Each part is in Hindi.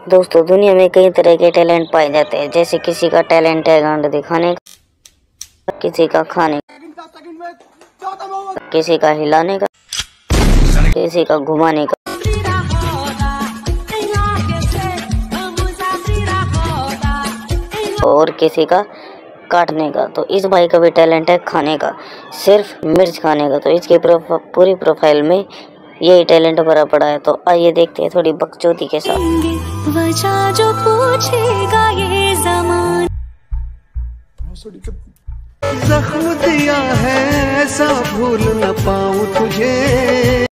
दोस्तों दुनिया में कई तरह के टैलेंट पाए जाते हैं। जैसे किसी का टैलेंट है गांड दिखाने का, किसी का खाने का, किसी का हिलाने का, किसी का घुमाने का और किसी का काटने का। तो इस भाई का भी टैलेंट है खाने का, सिर्फ मिर्च खाने का। तो इसकी पूरी प्रोफाइल में यही टैलेंट भरा पड़ा है। तो आइए देखते हैं थोड़ी बकचोदी के साथ। वजह जो पूछेगा ये ज़माना, जख्म दिया है ऐसा भूल न पाऊं तुझे।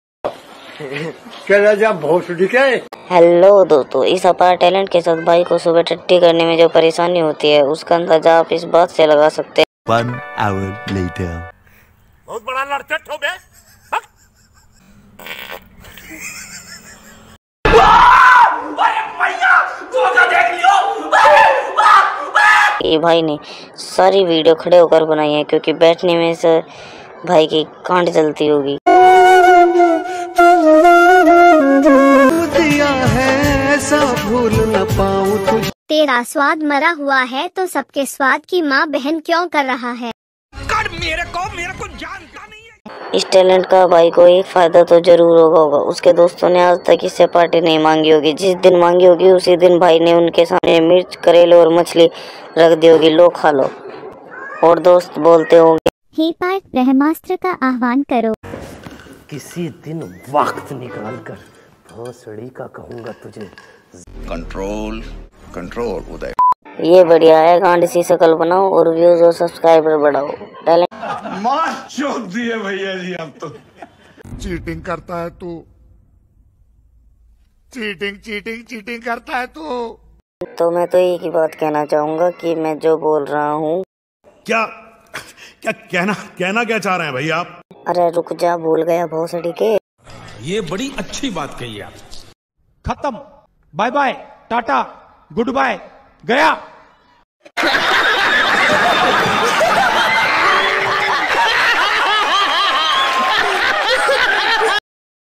हेलो दोस्तों, इस अपार टैलेंट के साथ भाई को सुबह टट्टी करने में जो परेशानी होती है उसका अंदाजा आप इस बात से लगा सकते हैं। 1 hour later. बहुत बड़ा लड़चट हो बे। ये भाई ने सारी वीडियो खड़े होकर बनाई है क्योंकि बैठने में से भाई की कांड चलती होगी। भूल न पाऊं तुझे। तेरा स्वाद मरा हुआ है तो सबके स्वाद की माँ बहन क्यों कर रहा है? कर मेरे को जानता नहीं है। इस टैलेंट का भाई को एक फायदा तो जरूर होगा, उसके दोस्तों ने आज तक इससे पार्टी नहीं मांगी होगी। जिस दिन मांगी होगी उसी दिन भाई ने उनके सामने मिर्च, करेले और मछली रख दी होगी, लो खा लो। और दोस्त बोलते होंगे, हे पार्थ ब्रह्मास्त्र का आह्वान करो। किसी दिन वक्त निकाल कर भोसड़ी का कहूँगा तुझे। Control control Uday. ये बढ़िया है, गांड सी शकल बनाओ और व्यूज और सब्सक्राइबर बढ़ाओ। टैलेंट मार चोद दिए भैया जी आप तो। चीटिंग करता है तू, चीटिंग करता है तू। तो मैं तो एक ही बात कहना चाहूंगा कि मैं जो बोल रहा हूँ। क्या क्या कहना क्या चाह रहे हैं भैया आप? अरे रुक जा, भूल गया भोसड़ी के। ये बड़ी अच्छी बात कही आप। खत्म, bye bye, tata, good bye, गया।